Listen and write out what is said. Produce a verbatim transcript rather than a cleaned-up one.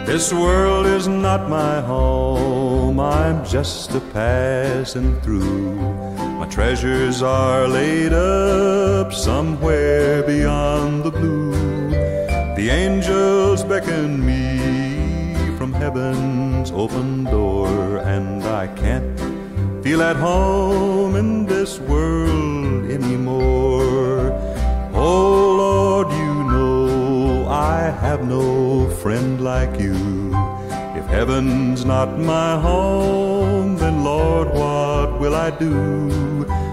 This world is not my home, I'm just a passing through. My treasures are laid up somewhere beyond the blue. The angels beckon me from heaven's open door, and I can't feel at home in this world anymore. Oh Lord, you know I have no friend like you. If heaven's not my home, then Lord, what will I do?